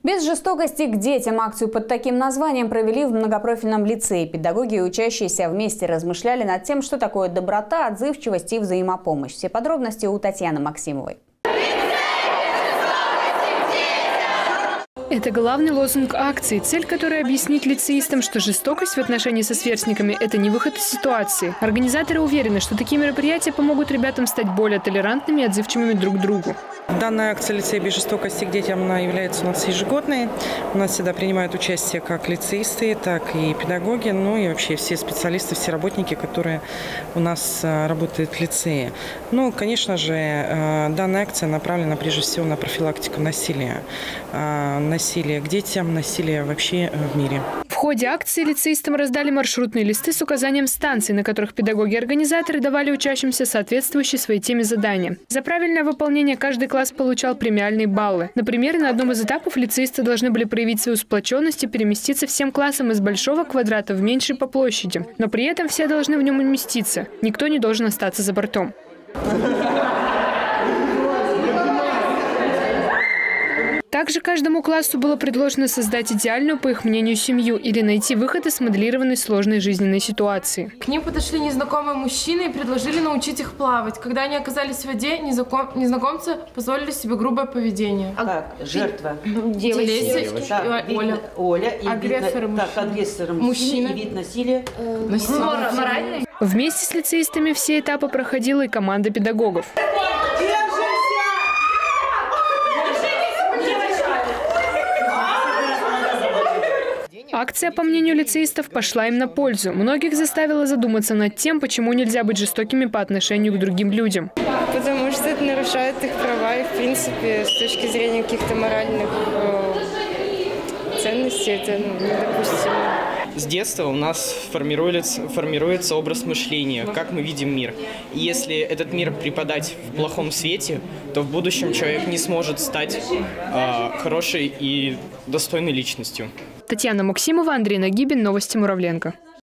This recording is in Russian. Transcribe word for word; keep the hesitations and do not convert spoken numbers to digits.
Без жестокости к детям акцию под таким названием провели в многопрофильном лицее. Педагоги и учащиеся вместе размышляли над тем, что такое доброта, отзывчивость и взаимопомощь. Все подробности у Татьяны Максимовой. Это главный лозунг акции, цель которой объяснить лицеистам, что жестокость в отношении со сверстниками – это не выход из ситуации. Организаторы уверены, что такие мероприятия помогут ребятам стать более толерантными и отзывчивыми друг к другу. Данная акция «Лицей без жестокости к детям» она является у нас ежегодной. У нас всегда принимают участие как лицеисты, так и педагоги, ну и вообще все специалисты, все работники, которые у нас работают в лицее. Ну, конечно же, данная акция направлена прежде всего на профилактику насилия. Насилие к детям, насилие вообще в мире. В ходе акции лицеистам раздали маршрутные листы с указанием станций, на которых педагоги и организаторы давали учащимся соответствующие своей теме задания. За правильное выполнение каждый класс получал премиальные баллы. Например, на одном из этапов лицеисты должны были проявить свою сплоченность и переместиться всем классам из большого квадрата в меньший по площади. Но при этом все должны в нем уместиться. Никто не должен остаться за бортом. Также каждому классу было предложено создать идеальную, по их мнению, семью или найти выход из смоделированной сложной жизненной ситуации. К ним подошли незнакомые мужчины и предложили научить их плавать. Когда они оказались в воде, незнакомцы позволили себе грубое поведение. А как? Жертва? Девочка. Так, Оля. Оля. И агрессором видно, так, агрессором мужчина. И вид насилия. Моральный. Вместе с лицеистами все этапы проходила и команда педагогов. Акция, по мнению лицеистов, пошла им на пользу. Многих заставила задуматься над тем, почему нельзя быть жестокими по отношению к другим людям. Потому что это нарушает их права и, в принципе, с точки зрения каких-то моральных э, ценностей, это ну, недопустимо. С детства у нас формируется, формируется образ мышления, как мы видим мир. И если этот мир преподать в плохом свете, то в будущем человек не сможет стать э, хорошей и достойной личностью. Татьяна Максимова, Андрей Нагибин, Новости Муравленко.